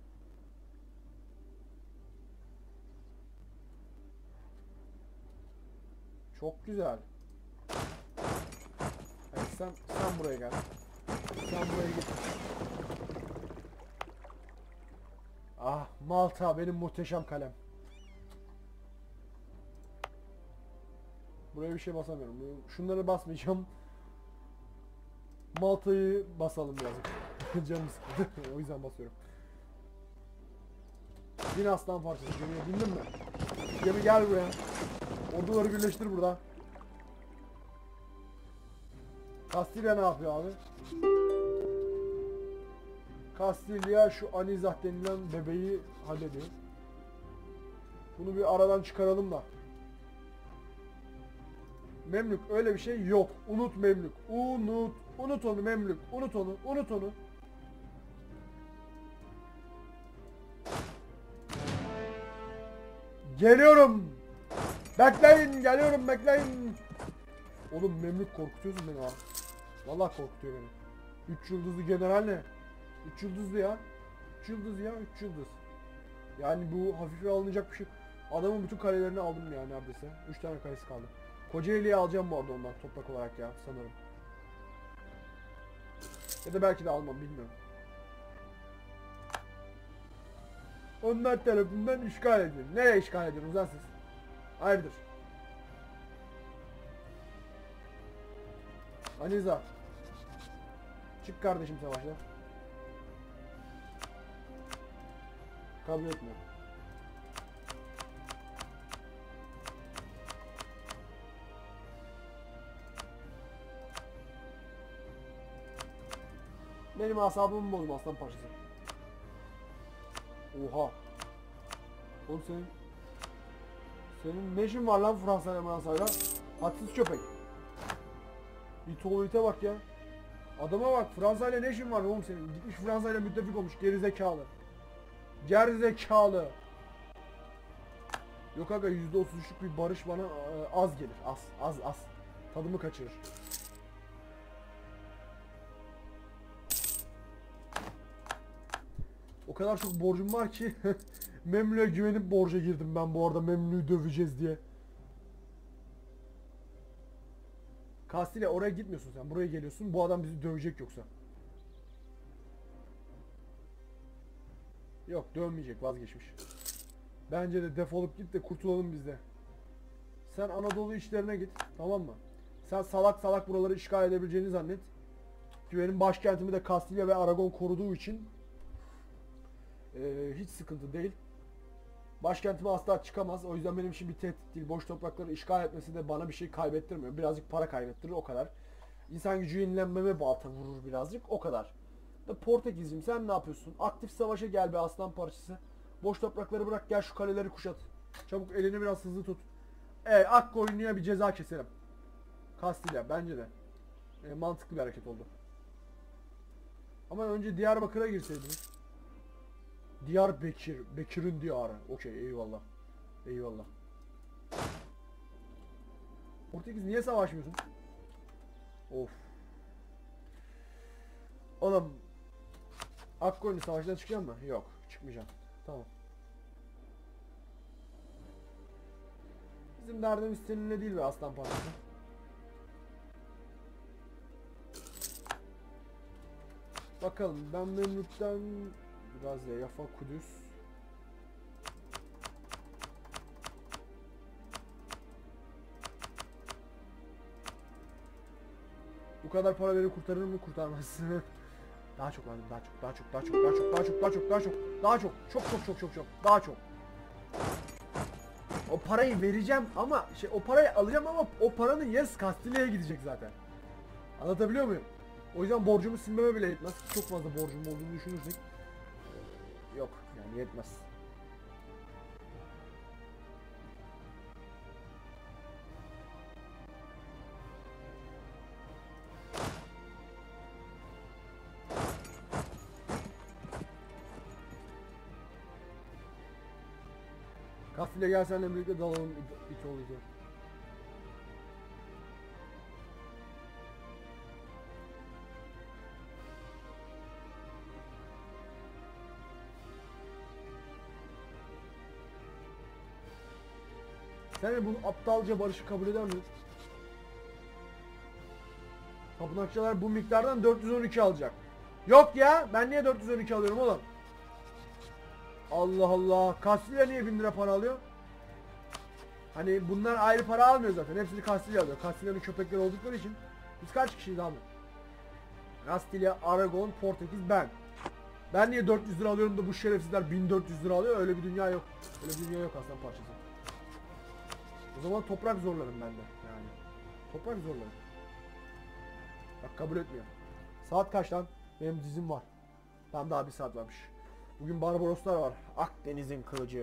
Çok güzel. Evet, sen sen buraya gel. Sen buraya git. Ah Malta, benim muhteşem kalem. Buraya bir şey basamıyorum. Şunları basmayacağım. Malta'yı basalım birazcık. Canım sıkıldı. O yüzden basıyorum. Bin aslan parçası. Gemiye bindin mi? Gemi gel buraya. Orduları birleştir burada. Kastilya ne yapıyor abi? Kastilya şu Anizah denilen bebeği hallediyor. Bunu bir aradan çıkaralım da. Memlük öyle bir şey yok. Unut Memlük. Unut. Unut onu Memlük. Unut onu. Unut onu. Geliyorum. Bekleyin. Geliyorum, bekleyin. Oğlum Memlük korkutuyorsun beni ha. Vallahi korkutuyor beni. üç yıldızlı general ne? üç yıldızlı ya. üç yıldız ya. üç yıldız. Yani bu hafife alınacak bir şey. Adamın bütün kalelerini aldım ya neredeyse. üç tane kalesi kaldı. Kocaeli'yi alacağım bu arada ondan toprak olarak ya sanırım. Ya da belki de almam, bilmiyorum. Onlar tarafından işgal edilir. Nereye işgal edilir uzan siz? Hayırdır? Aniza. Çık kardeşim savaşla. Kabul etmiyorum. Benim asabımı bozma aslan parçası. Oha. Oğlum senin senin ne işin var lan Fransa'yla Fransa'yla? Hadsız köpek. İt oğlu ite bak ya. Adama bak, Fransa'yla ne işin var oğlum senin? Gitmiş Fransa'yla müttefik olmuş gerizekalı. Gerizekalı. Yok aga yüzde otuz üçlük bir barış bana e, az gelir. Az az az. Tadımı kaçırır. O kadar çok borcum var ki Memlü'ye güvenip borca girdim ben bu arada, Memlü'yü döveceğiz diye. Kastilya oraya gitmiyorsun sen, buraya geliyorsun, bu adam bizi dövecek yoksa. Yok dövmeyecek, vazgeçmiş. Bence de defolup git de kurtulalım biz de. Sen Anadolu işlerine git, tamam mı? Sen salak salak buraları işgal edebileceğini zannet. Ki benim başkentimi de Kastilya ve Aragon koruduğu için Ee, hiç sıkıntı değil. Başkentime asla çıkamaz. O yüzden benim için bir tehdit değil. Boş toprakları işgal etmesi de bana bir şey kaybettirmiyor. Birazcık para kaybettirir, o kadar. İnsan gücü yenilenmeme balta vurur birazcık, o kadar. Da Portekiz'im sen ne yapıyorsun? Aktif savaşa gel be aslan parçası. Boş toprakları bırak, gel şu kaleleri kuşat. Çabuk elini biraz hızlı tut. Evet, Akkoyunlu'ya bir ceza keselim. Kastilya bence de. E, mantıklı bir hareket oldu. Ama önce Diyarbakır'a girseydiniz. Diyarbakır, Bekir'in diyarı. Okey, eyvallah. Eyvallah. Portekiz niye savaşmıyorsun? Of. Oğlum Akkoyunlu savaştan çıkıyor mu? Yok, çıkmayacağım. Tamam. Bizim derdimiz seninle değil be aslan parçası. Bakalım ben Memlük'ten biraz ya Yafa, Kudüs. Bu kadar para verir kurtarır mı? Kurtarmaz. Daha çok lazım, daha çok, daha çok, daha çok, daha çok, daha çok, daha çok, daha çok, daha çok, çok çok çok çok çok, daha çok. O parayı vereceğim ama şey, o parayı alacağım ama o paranın yarısı Kastilya'ya gidecek zaten. Anlatabiliyor muyum? O yüzden borcumu silmeme bile yetmez. Çok fazla borcum olduğunu düşünürsek yok yani, yetmez. Kastilya gel seninle birlikte dalalım it, it oldu. Sen de bu aptalca barışı kabul eder misin? Tapınakçılar bu miktardan dört yüz on iki alacak. Yok ya, ben niye dört yüz on iki alıyorum oğlum? Allah Allah. Kastilya niye bin lira para alıyor? Hani bunlar ayrı para almıyor zaten. Hepsini Kastilya alıyor. Kastilya'nın köpekleri oldukları için. Biz kaç kişiyiz abi? Kastilya, Aragon, Portekiz, ben. Ben niye dört yüz lira alıyorum da bu şerefsizler bin dört yüz lira alıyor? Öyle bir dünya yok. Öyle bir dünya yok aslan parçası. O zaman toprak zorlarım ben de yani. Toprak zorlarım. Bak kabul etmiyor. Saat kaç lan? Benim dizim var. Tam daha bir saat varmış. Bugün Barbaroslar var. Akdeniz'in kılıcı.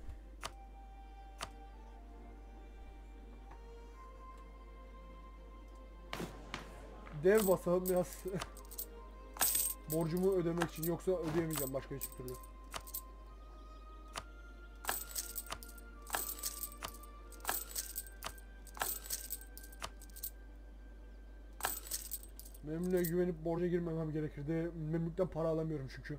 Dev basalım biraz. Borcumu ödemek için, yoksa ödeyemeyeceğim başka hiçbir türlü. Memlü'ye güvenip borca girmemem gerekirdi. Memlük'ten para alamıyorum çünkü.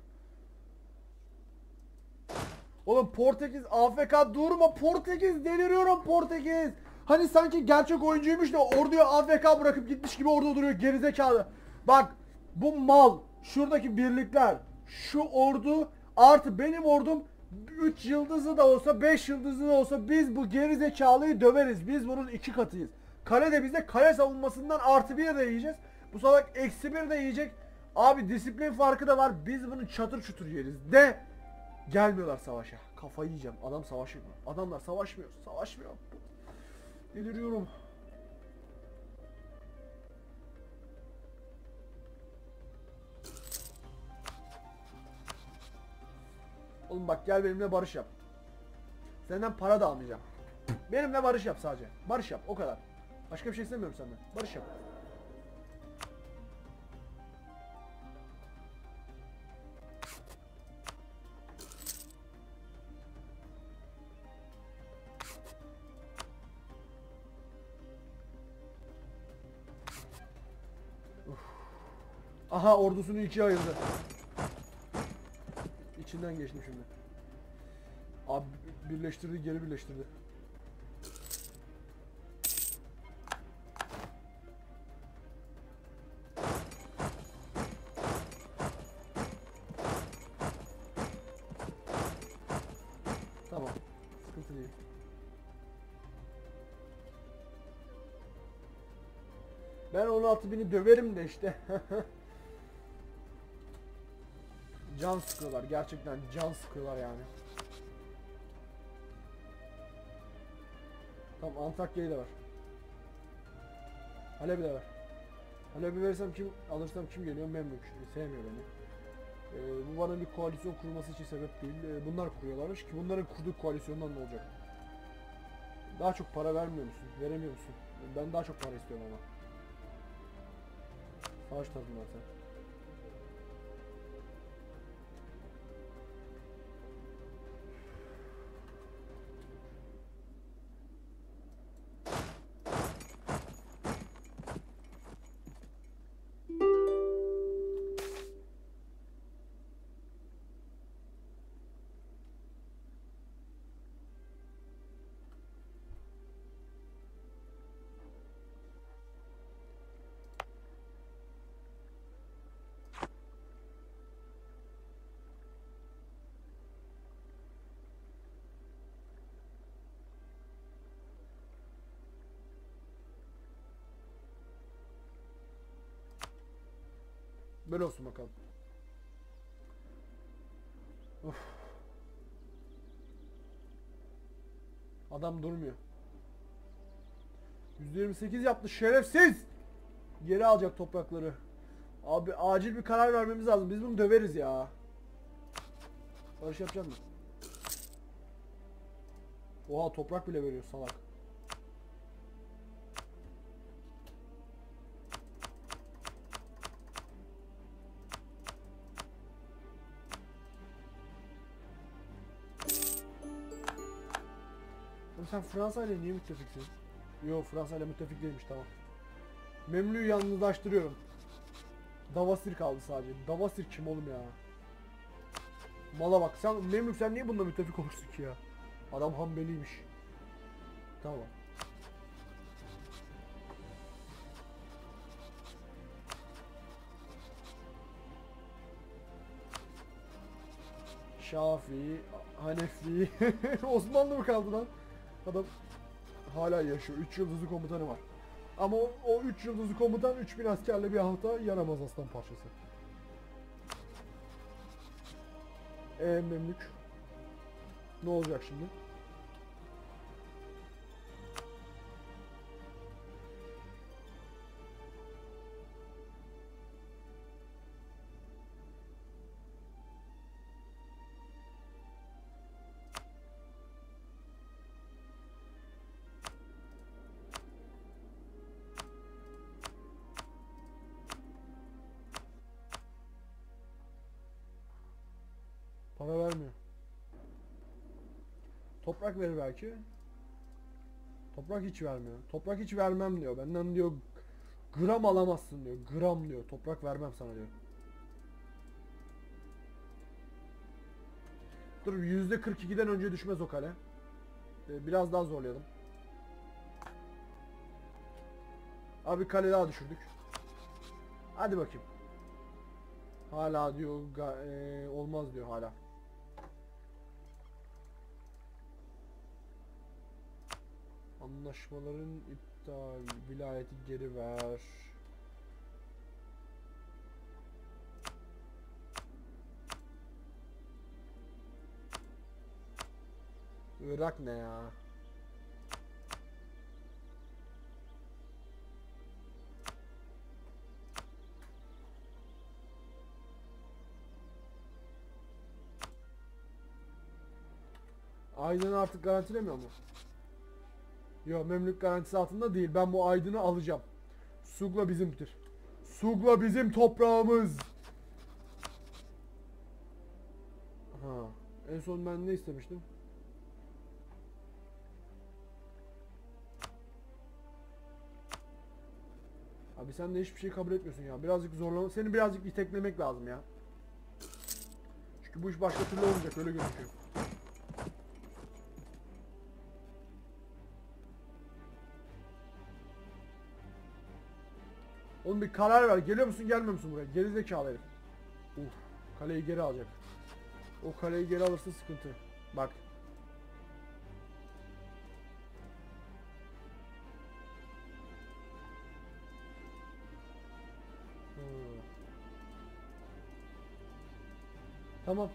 Oğlum Portekiz A F K durma, Portekiz deliriyorum Portekiz. Hani sanki gerçek oyuncuymuş da orduya A F K bırakıp gitmiş gibi orada duruyor gerizekalı. Bak bu mal, şuradaki birlikler, şu ordu artı benim ordum üç yıldızlı da olsa beş yıldızlı da olsa biz bu gerizekalıyı döveriz. Biz bunun iki katıyız. Kale de bize, kale savunmasından artı bir de yiyeceğiz. Bu salak eksi bir de yiyecek. Abi disiplin farkı da var. Biz bunu çatır çutur yeriz de gelmiyorlar savaşa. Kafayı yiyeceğim. Adam savaşmıyor. Adamlar savaşmıyor. Savaşmıyor. Deliriyorum. Oğlum bak gel benimle barış yap. Senden para da almayacağım. Benimle barış yap sadece. Barış yap o kadar. Başka bir şey istemiyorum senden. Barış yap. Aha ordusunu ikiye ayırdı. İçinden geçtim şimdi. Abi birleştirdi, geri birleştirdi. Tamam. Sıkıntı değil. Ben on altı bini döverim de işte. Can sıkıyorlar. Gerçekten can sıkıyorlar yani. Tamam, Antakya'yı da var. Halep'i de var. Halep'i verirsem kim, alırsam kim geliyor? Memlük. Sevmiyor beni. Ee, bu bana bir koalisyon kurması için sebep değil. Ee, bunlar kuruyorlarmış ki bunların kurduğu koalisyondan ne olacak? Daha çok para vermiyor musun? Veremiyor musun? Ben daha çok para istiyorum ama. Savaş tazminatı. Böyle olsun bakalım. Of. Adam durmuyor. yüzde yirmi sekiz yaptı şerefsiz. Geri alacak toprakları. Abi acil bir karar vermemiz lazım. Biz bunu döveriz ya. Barış yapacak mı? Oha, toprak bile veriyor salak. Sen Fransa ile niye müttefiksin? Yok, Fransa ile müttefik değilmiş, tamam. Memlü'yü yalnızlaştırıyorum. Davasir kaldı sadece. Davasir kim oğlum ya? Mala bak, sen Memlük, sen niye bununla müttefik olursun ki ya? Adam hambeliymiş. Tamam. Şafii, Hanefi, Osmanlı mı kaldı lan? Adam hala yaşıyor. üç yıldızlı komutanı var. Ama o üç yıldızlı komutan üç bin askerle bir hafta yaramaz aslan parçası. Eee Memlük. Ne olacak şimdi? Para vermiyor. Toprak verir belki. Toprak hiç vermiyor. Toprak hiç vermem diyor. Benden diyor gram alamazsın diyor. Gram diyor. Toprak vermem sana diyor. Dur, yüzde kırk ikiden önce düşmez o kale. Ee, biraz daha zorlayalım. Abi kale daha düşürdük. Hadi bakayım. Hala diyor e, olmaz diyor hala. Anlaşmaların iptal, vilayeti geri ver. Irak ne ya? Aydın'ı artık garantilemiyor mu? Yok, Memlük garantisi altında değil. Ben bu Aydın'ı alacağım. Sugla bizimdir. Sugla bizim toprağımız. Ha. En son ben ne istemiştim? Abi sen de hiçbir şey kabul etmiyorsun ya. Birazcık zorlama. Seni birazcık iteklemek lazım ya. Çünkü bu iş başka türlü olmayacak, öyle gözüküyor. Oğlum bir karar ver. Geliyor musun, gelmiyor musun buraya? Gerizekalı herif. Uf, kaleyi geri alacak. O kaleyi geri alırsa sıkıntı. Bak. Hmm. Tamam.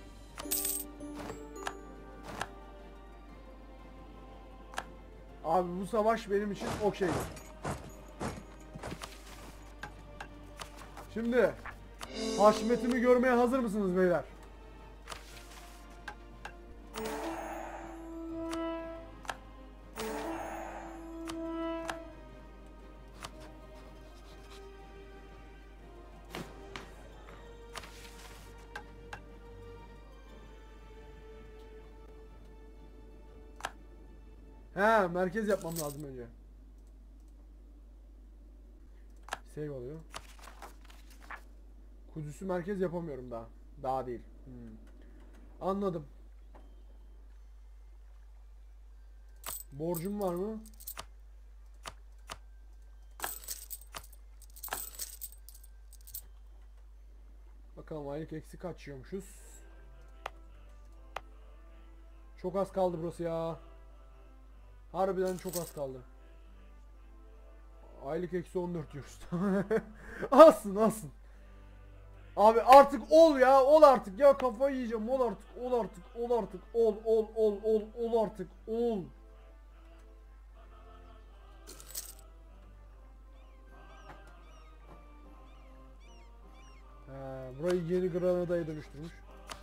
Abi bu savaş benim için okeydir. Şimdi haşmetimi görmeye hazır mısınız beyler? He, merkez yapmam lazım önce. Save alıyor. Kudüs'ü merkez yapamıyorum daha. Daha değil. Hmm. Anladım. Borcum var mı? Bakalım aylık eksi kaç yiyormuşuz. Çok az kaldı burası ya. Harbiden çok az kaldı. Aylık eksi on dört yiyoruz. Alsın alsın. Abi artık ol ya, ol artık ya, kafayı yiyeceğim, ol artık, ol artık, ol artık, ol ol ol ol ol artık, ol. He, burayı yeni Granada'ya dönüştürmüş.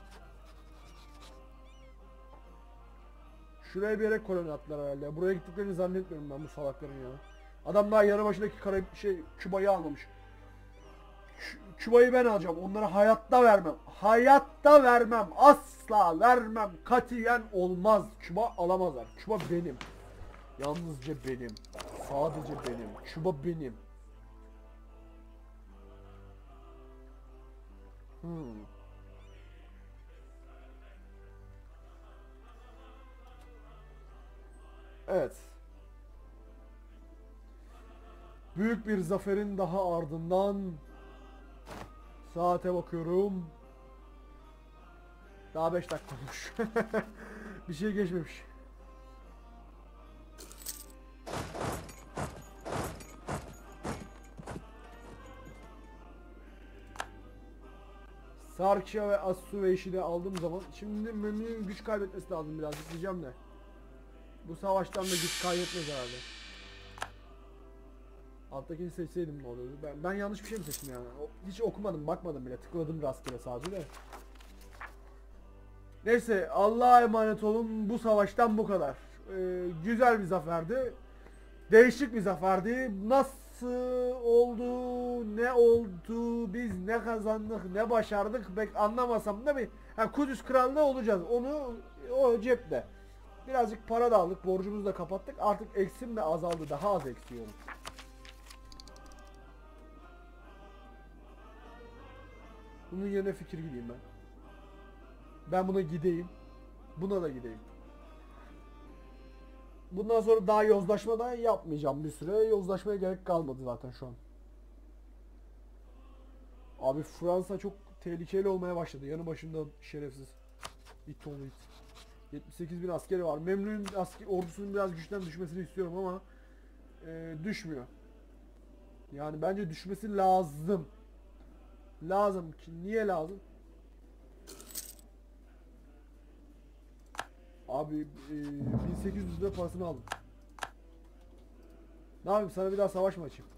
Şuraya bir yere koloni attılar herhalde. Buraya gittiklerini zannetmiyorum ben bu salakların ya. Adam daha yanı başındaki Karayip şey Küba'yı almamış. Küba'yı ben alacağım. Onlara hayatta vermem. Hayatta vermem. Asla vermem. Katiyen olmaz. Küba alamazlar. Küba benim. Yalnızca benim. Sadece benim. Küba benim. Hmm. Evet. Büyük bir zaferin daha ardından saate bakıyorum. Daha beş dakika olmuş. Bir şey geçmemiş. Sarkya ve Assuveş'i de aldığım zaman şimdi Memnun'un güç kaybetmesi lazım birazcık diyeceğim de. Bu savaştan da güç kaybetmez herhalde. Alttakini seçseydim ne oluyordu? Ben, ben yanlış bir şey mi seçtim yani? O, hiç okumadım, bakmadım bile. Tıkladım rastgele sadece de. Neyse, Allah'a emanet olun. Bu savaştan bu kadar. Ee, güzel bir zaferdi. Değişik bir zaferdi. Nasıl oldu, ne oldu, biz ne kazandık, ne başardık pek anlamasam da bir yani Kudüs Krallığı olacağız. Onu o cepte. Birazcık para da aldık, borcumuzu da kapattık. Artık eksim de azaldı. Daha az eksiyorum. Bunun yerine fikir gideyim ben. Ben buna gideyim. Buna da gideyim. Bundan sonra daha yozlaşma da yapmayacağım bir süre. Yozlaşmaya gerek kalmadı zaten şu an. Abi Fransa çok tehlikeli olmaya başladı. Yanı başında şerefsiz. İt oğlu it. yetmiş sekiz bin askeri var. Memnun'un asker, ordusunun biraz güçten düşmesini istiyorum ama e, düşmüyor. Yani bence düşmesi lazım. Lazım ki. Niye lazım? Abi e, bin sekiz yüz lira parasını aldım. Ne yapayım, sana bir daha savaş mı açayım?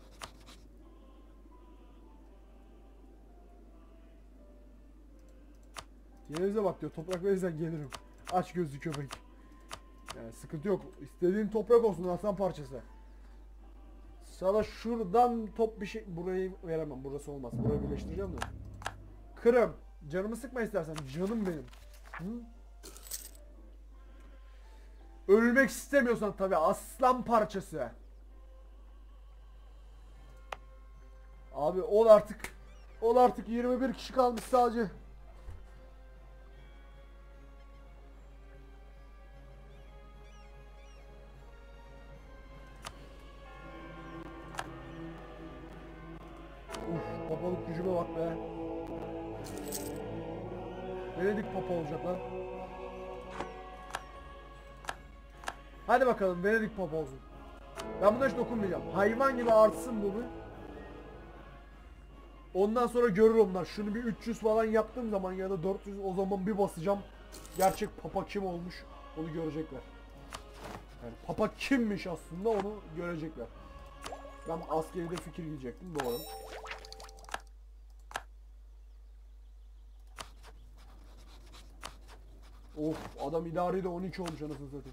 Yerinize bak diyor. Toprak verirsen gelirim. Aç gözlü köpek. Yani sıkıntı yok. İstediğin toprak olsun, aslan parçası. Sana şuradan top bir şey... Burayı veremem. Burası olmaz. Burayı birleştireceğim de. Kırım. Canımı sıkma istersen. Canım benim. Hı? Ölmek istemiyorsan tabii, aslan parçası. Abi ol artık. Ol artık, yirmi bir kişi kalmış sadece. Uf, papalık gücüme bak be. Venedik papa olacak lan. Hadi bakalım, Venedik papa olsun. Ben buna hiç dokunmayacağım. Hayvan gibi artsın bu bir. Ondan sonra görür onlar. Şunu bir üç yüz falan yaptığım zaman ya da dört yüz, o zaman bir basacağım. Gerçek papa kim olmuş onu görecekler. Yani papa kimmiş aslında onu görecekler. Ben askeride fikir gidecektim, doğru. Of, adam idari de on iki olmuş anasını satayım.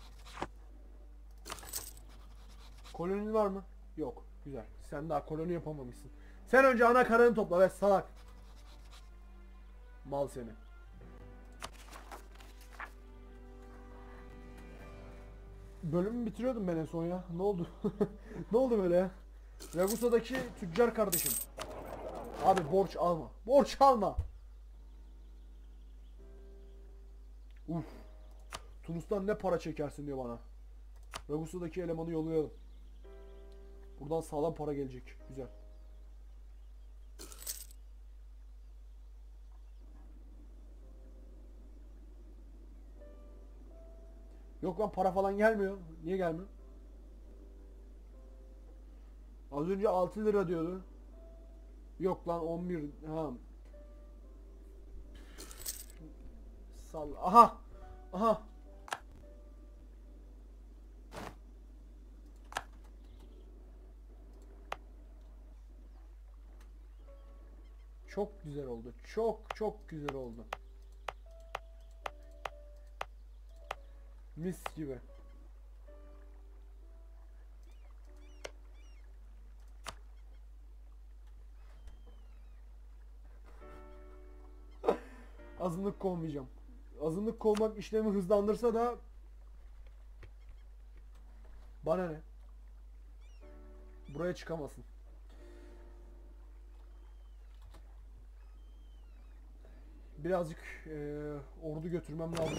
Kolonin var mı? Yok. Güzel. Sen daha koloni yapamamışsın. Sen önce ana karını topla ve salak. Mal seni. Bölümü bitiriyordum ben en son ya. Ne oldu? Ne oldu böyle ya? Ragusa'daki tüccar kardeşim. Abi borç alma. Borç alma. Uf. Tunus'tan ne para çekersin diyor bana. Ragusa'daki elemanı yollayalım. Buradan sağlam para gelecek. Güzel. Yok lan, para falan gelmiyor. Niye gelmiyor? Az önce altı lira diyordu. Yok lan on bir. Ha. Sal. Aha. Aha. Çok güzel oldu. Çok çok güzel oldu. Mis gibi. Azınlık kovmayacağım. Azınlık kovmak işlemi hızlandırsa da bana ne? Buraya çıkamasın. Birazcık e, ordu götürmem lazım.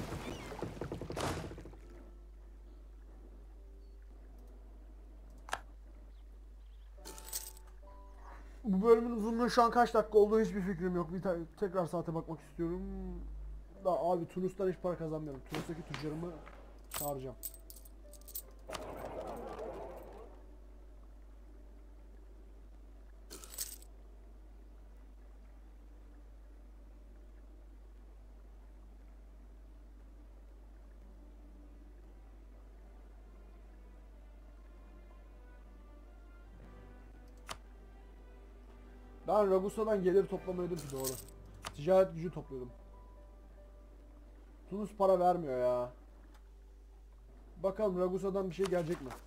Bu bölümün uzunluğu şu an kaç dakika olduğu hiçbir fikrim yok. Bir tekrar saate bakmak istiyorum. Da abi Tunus'tan hiç para kazanmıyorum. Tunus'taki tüccarımı çağıracağım. Ben Ragusa'dan gelir toplamıyordum ki, doğru. Ticaret gücü topluyordum. Tunus para vermiyor ya. Bakalım Ragusa'dan bir şey gelecek mi?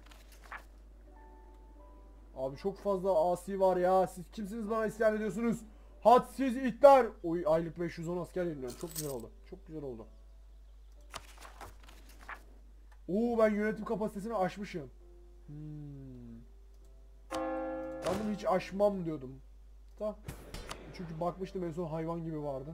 Abi çok fazla asi var ya. Siz kimsiniz bana isyan ediyorsunuz? Hadsiz itler. Oy, aylık beş yüz on asker yeniliyorum. Çok güzel oldu. Çok güzel oldu. Oo, ben yönetim kapasitesini aşmışım. Hmm. Ben bunu hiç aşmam diyordum. Da. Çünkü bakmıştım en son hayvan gibi vardı.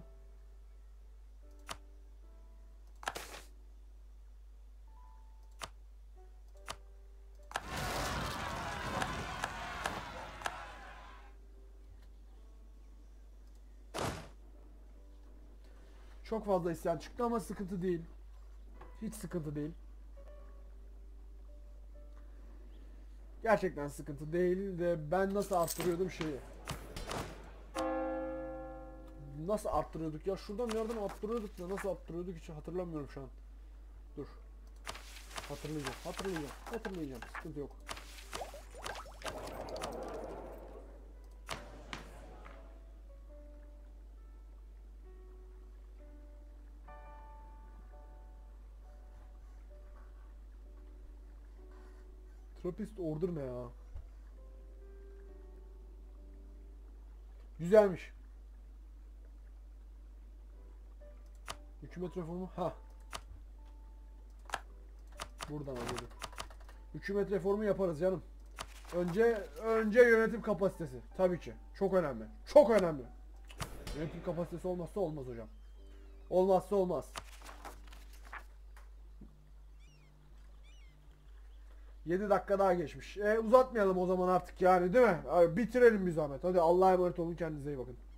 Çok fazla isyan çıktı ama sıkıntı değil. Hiç sıkıntı değil. Gerçekten sıkıntı değil de ben nasıl arttırıyordum şeyi. Nasıl arttırıyorduk ya? Şuradan nereden arttırıyorduk da nasıl arttırıyorduk hiç hatırlamıyorum şu an. Dur. Hatırlayacağım. Hatırlayacağım. Hatırlayacağım. Sıkıntı yok. Trappist order ne ya? Güzelmiş. Hükümet reformu. Ha. Buradan alıyorduk. Hükümet reformu yaparız canım. Önce önce yönetim kapasitesi. Tabii ki. Çok önemli. Çok önemli. Yönetim kapasitesi olmazsa olmaz hocam. Olmazsa olmaz. yedi dakika daha geçmiş. E, uzatmayalım o zaman artık yani, değil mi? Abi, bitirelim bir zahmet. Hadi Allah'a emanet olun, kendinize iyi bakın.